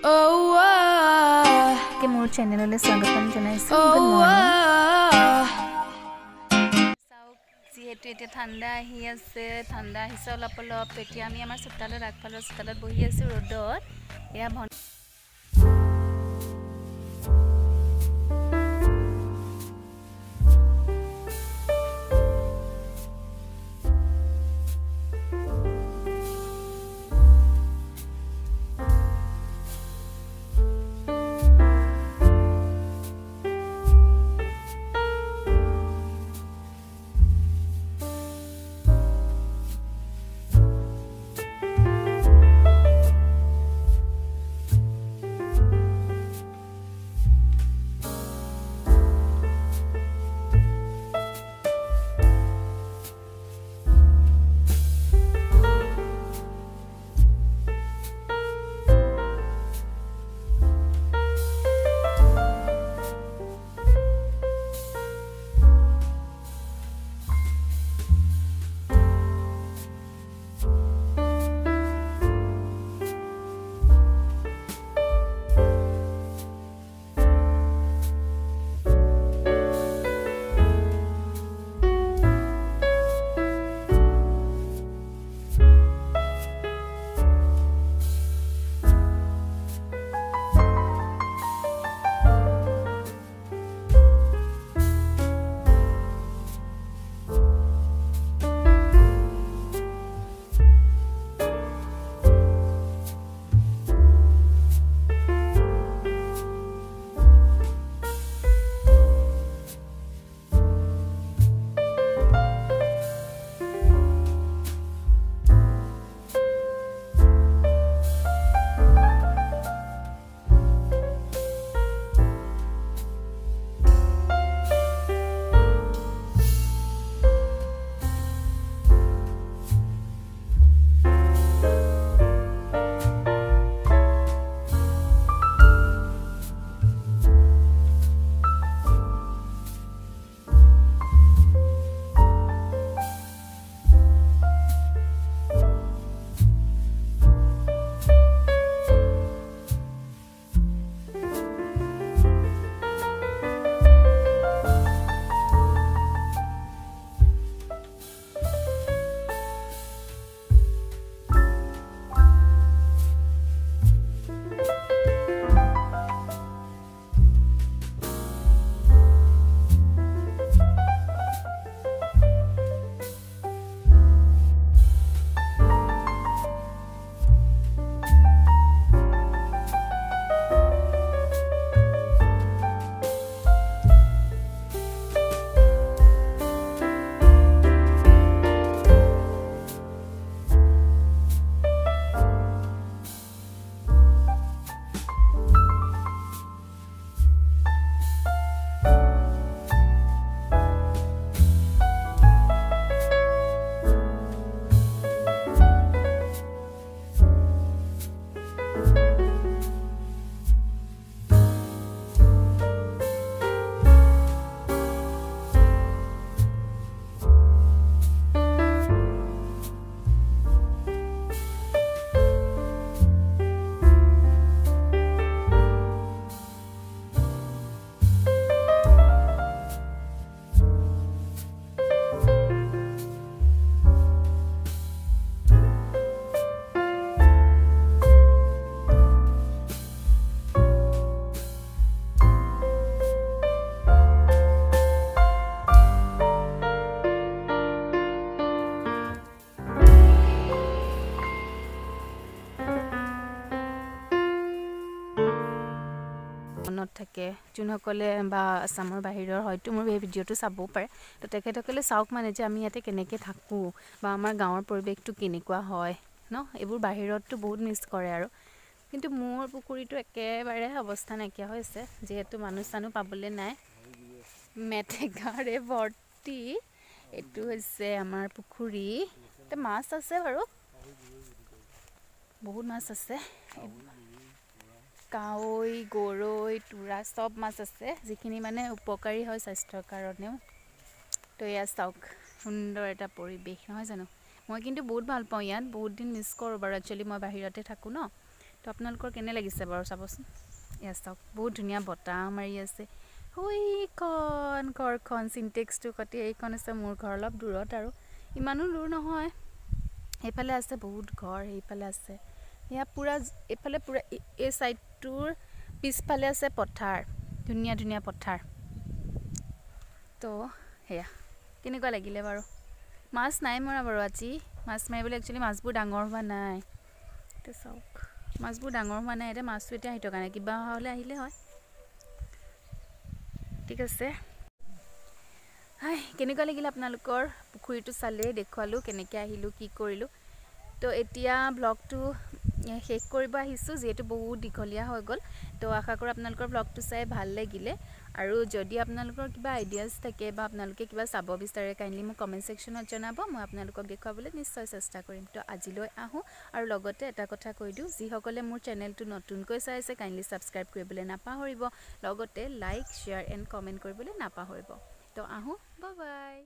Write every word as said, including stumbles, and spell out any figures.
के मोर channel स्वागतम जनाइছো good morning जेहेतु এতিয়া ঠাণ্ডা আহি আছে ঠাণ্ডা আহিছে অলপ অলপ এতিয়া আমি আমাৰ চোতালত আগফালৰ চোতালত বহি আছো ৰ'দত এয়া মনত থাকে যোনসকলে বা আসামৰ বাহিৰৰ হয়তো মোৰ এই ভিডিঅটো চাবও পাৰে তো তেখেতসকলে চাওক মানে যে আমি ইয়াতে কেনেকৈ থাকো বা আমাৰ গাঁৱৰ পৰিৱেশটো কেনেকুৱা হয় ন এইবোৰ বাহিৰতটো বহুত মিছ কৰে আৰু কিন্তু মোৰ পুখুৰীটো একেবাৰে অৱস্থা নাইকিয়া হৈছে যেহেতু মানুহ চানু পাবলৈ নাই মেটেকাৰে ভৰ্তি এটো হৈছে আমাৰ পুখুৰী তে মাছ আছে বাৰু বহুত মাছ আছে কাৱৈ গৰৈ তুৰা সব মাছ আছে যিখিনি মানে উপকাৰী হয় স্বাস্থ্যৰ কাৰণেও তো এয়া চাওক সুন্দৰ এটা পৰিৱেশ নহয় জানো মই কিন্তু বহুত ভাল পাওঁ ইয়াত বহুত দিন মিছ কৰোঁ বাৰু একচুয়ালি মই বাহিৰতে থাকো ন তো তো আপোনালোকৰ কেনে লাগিছে বাৰু চাবচোন এয়া চাওক বহুত ধুনীয়া বতাহ মাৰি আছে সৈখন ঘৰখন চিনটেক্সটো কাটি এইখন আছে মোৰ ঘৰ অলপ দূৰত আৰু ইমানো দূৰ নহয় এইফালে আছে বহুত ঘৰ এইফালে আছে এয়া পুৰা এইফালে পুৰা এই সাইডটোৰ পিছফালে আছে পথাৰ ধুনীয়া ধুনীয়া পথাৰ তো হেয়া কেনেকুৱা লাগিলে বাৰু মাছ নাই মৰা বাৰু আজি মাছ মাৰিবলৈ একচুৱেলি মাছবোৰ ডাঙৰ হোৱা নাই তো চাওক মাছবোৰ ডাঙৰ হোৱা নাই এতিয়া মাছটো এতিয়া আহি থকা নাই কিবা হ'লে আহিলে হয় ঠিক আছে হাই কেনেকুৱা লাগিলে আপোনালোকৰ পুখুৰীটো চালে দেখুৱালোঁ কেনেকৈ আহিলোঁ কি কৰিলোঁ তো এতিয়া ব্লগটো শেষ কৰিব আহিছোঁ যিহেতু বহুত দীঘলীয়া হৈ গ'ল তো আশা কৰোঁ আপোনালোকৰ ব্লগটো চাই ভাল লাগিলে আৰু যদি আপোনালোকৰ কিবা আইডিয়াছ থাকে বা আপোনালোকে কিবা চাব বিচাৰে কাইণ্ডলি মোক কমেণ্ট ছেকশ্যনত জনাব মই আপোনালোকক দেখুৱাবলৈ নিশ্চয় চেষ্টা কৰিম তো আজিলৈ আহোঁ আৰু লগতে এটা কথা কৈ দিওঁ যিসকলে মোৰ চেনেলটো নতুনকৈ চাই আছে কাইণ্ডলি ছাবস্ক্ৰাইব কৰিবলৈ নাপাহৰিব লগতে লাইক শ্বেয়াৰ এণ্ড কমেণ্ট কৰিবলৈ নাপাহৰিব তো আহোঁ বাই বাই